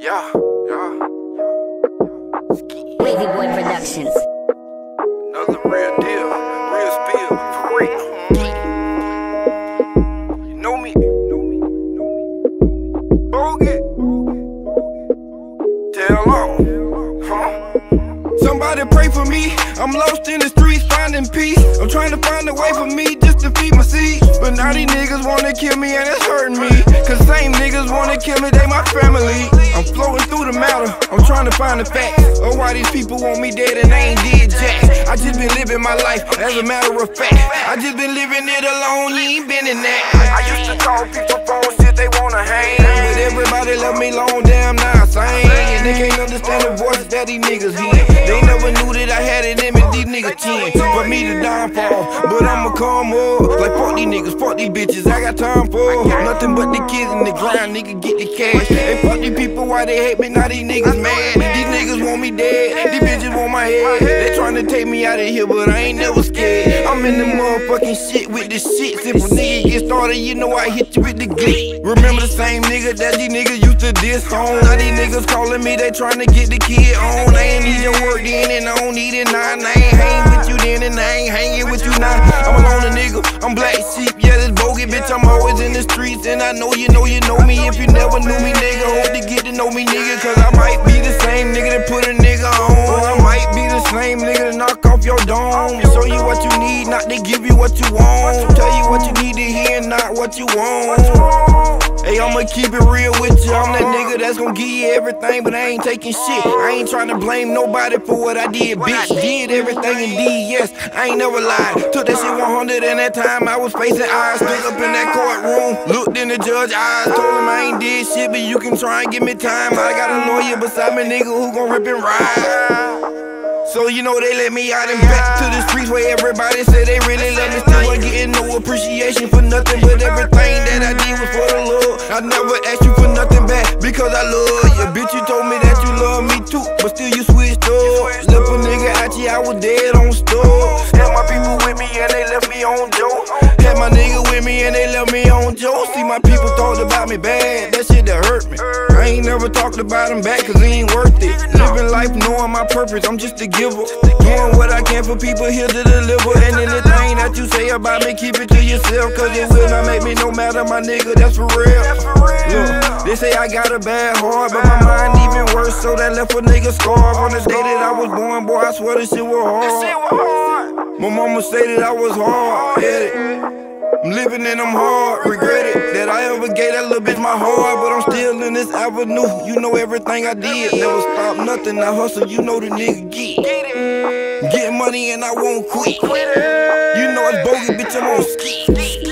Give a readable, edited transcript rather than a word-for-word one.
Yeah. Wavy Boy Productions. Another real deal, real spill, for real. You know me. Boggie Tell All. Somebody pray for me. I'm lost in the streets finding peace. I'm trying to find a way for me just to feed my seeds. But now these niggas wanna kill me and it's hurting me. Cause same niggas wanna kill me, they my family. I'm floating through the matter, I'm trying to find the facts of why these people want me dead and they ain't did jack. I just been living my life as a matter of fact. I just been living it alone, you ain't been in that. I used to call people phone shit, they wanna hang. But everybody left me alone, damn now I sing. And they can't understand the voices that these niggas hear. They never knew that I had it in me, these niggas chin. For me to downfall, but I'ma come up. Like fuck these niggas, fuck these bitches, I got time for nothing but the kids in the grind, nigga get the cash. Hey fuck these people, why they hate me, now these niggas mad. These niggas want me dead, these bitches want my head. They tryna take me out of here, but I ain't never scared. I'm in the motherfucking shit with the shit. Simple nigga get started, you know I hit you with the glick. Remember the same nigga that these niggas used to diss on. Now these niggas calling me, they tryna get the kid on. I ain't need your work then and I don't need it now. I ain't hanging with you then and I ain't hanging with you now. I'm a loner nigga, I'm black sheep, yeah that's Bogey, bitch I'm always in the streets. And I know you know me. If you never knew me nigga, hope to get to know me nigga. Cause I might be the same nigga that put a nigga on. I might be the same nigga that knock off your dome. Show you what you need, not to give you what you want. Tell you what you need to hear, not what you want. Hey, I'ma keep it real with you. I'm that nigga that's gon' give you everything, but I ain't taking shit. I ain't trying to blame nobody for what I did, bitch. Did everything indeed, yes, I ain't never lied. Took that shit 100 and that time I was facing eyes. Stood up in that courtroom, looked in the judge's eyes. Told him I ain't did shit, but you can try and give me time. I got a lawyer beside me, nigga, who gon' rip and ride. So you know they let me out and back to the streets where everybody say they really love me. Still ain't getting no appreciation for nothing, but everything that I did was for the love. I never asked you for nothing back because I love you. Bitch, you told me that you love me too, but still you switched up. Left a nigga out you, I was dead on store. Had my people with me and they left me on Joe. Had my nigga with me and they left me on Joe. See my people thought about me bad, that shit that hurt me. I ain't never talked about them back cause it ain't worth it. Living life knowing my purpose, I'm just a giver. Doing what I can for people here to deliver. And anything that you say about me, keep it to yourself. Cause it will not make me no matter, my nigga, that's for real. Look, they say I got a bad heart, but my mind even worse, so that left a nigga scarred. On the day that I was born, boy, I swear this shit was hard. My mama say that I was hard-headed. I'm living and I'm hard, regret it that I ever gave that little bitch my heart. But I'm still in this avenue, you know everything I did. Never stop nothing, I hustle, you know the nigga get money and I won't quit. You know it's Bogey, bitch, I'm on ski.